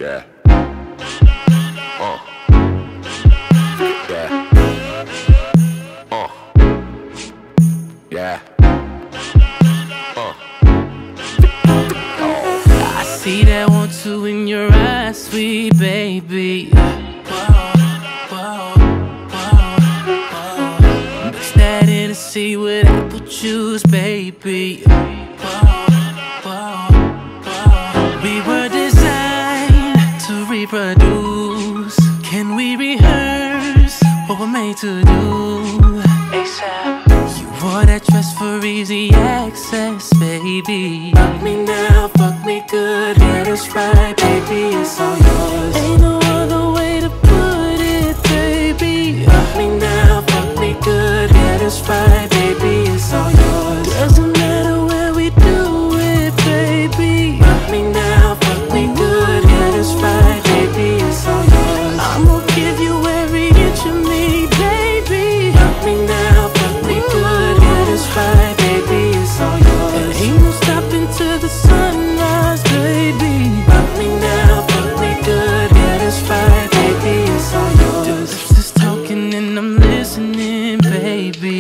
Yeah. Yeah. Yeah. I see that 1, 2 in your eyes, sweet baby. Mix that Hennessy with apple juice, baby. We were designed to reproduce. Can we rehearse what we're made to do? ASAP. You wore that dress for easy access, baby. Fuck me now, fuck me good, get us right, baby, it's all yours. Ain't no other way to put it, baby. Fuck me now, fuck me good, get us right, baby, it's all yours. Doesn't matter where we do it, baby. Fuck me now, fuck me good, get us right, baby, it's all yours. I'ma give you every inch of me, baby. Fuck me now, fuck me good, get us right, baby, it's all yours. And ain't no stopping till the sunrise, baby. Fuck me now, fuck me good, get us right, baby, it's all yours. The lips is talking and I'm listening, baby.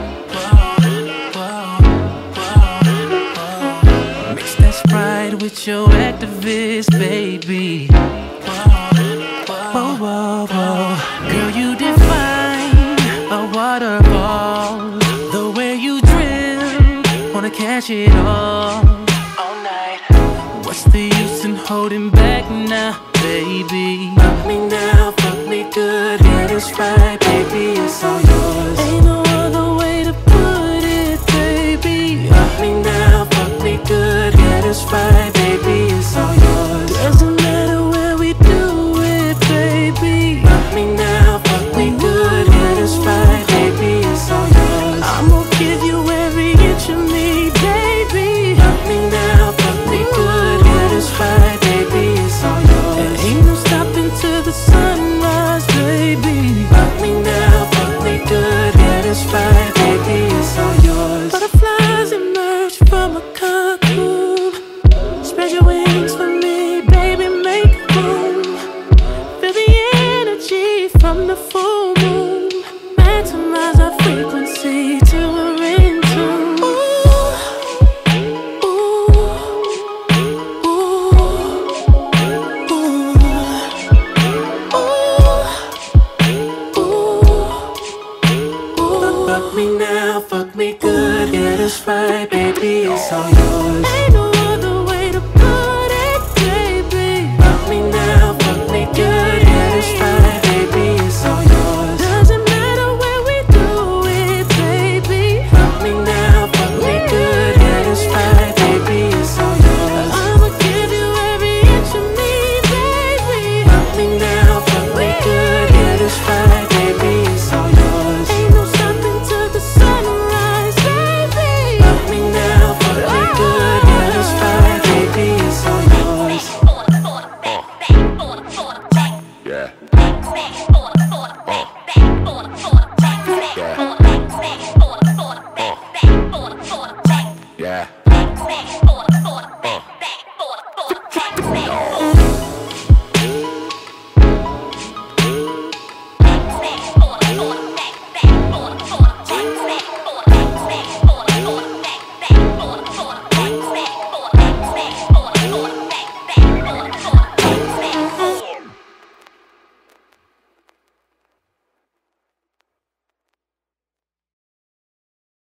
Mix that Sprite with your activist, baby. Whoa, whoa, whoa. Girl, you define a waterfall. The way you drill, wanna catch it all night. What's the use in holding back now, baby? Fuck me now, fuck me good, get us right, baby, it's all yours. Ain't no other way to put it, baby. Fuck me now, fuck me good, get us right, baby, it's all yours. Doesn't matter where we do it, baby. Fuck me now, fuck me good, get us right, baby, it's all yours. I'ma give you every inch of me, baby. Fuck me now, fuck me good, get us right, baby, it's all yours. And ain't no stopping till the sunrise, baby. Fuck me now, fuck me good, get us right, baby, it's all yours. Butterflies emerge from a cocoon. Spread your wings for me, baby, make room. Feel the energy from the full moon. Maximize our frequency till we're in tune. Ooh, ooh, ooh, ooh, ooh. Fuck me now, fuck me good, get us right, baby, it's all yours. Ain't no other way to put it, baby. Fuck me now, fuck me good, get us right, baby, it's all yours. Doesn't matter where we do it, baby. Fuck me now, fuck me good, get us right, baby, it's all yours. I'ma give you every inch of me, baby. Fuck me now, fuck me good, get us right, baby, it's all yours. Ain't no stopping till the sunrise, baby. Fuck me now, fuck me good, get us right, baby, it's all yours. Yeah. Yeah.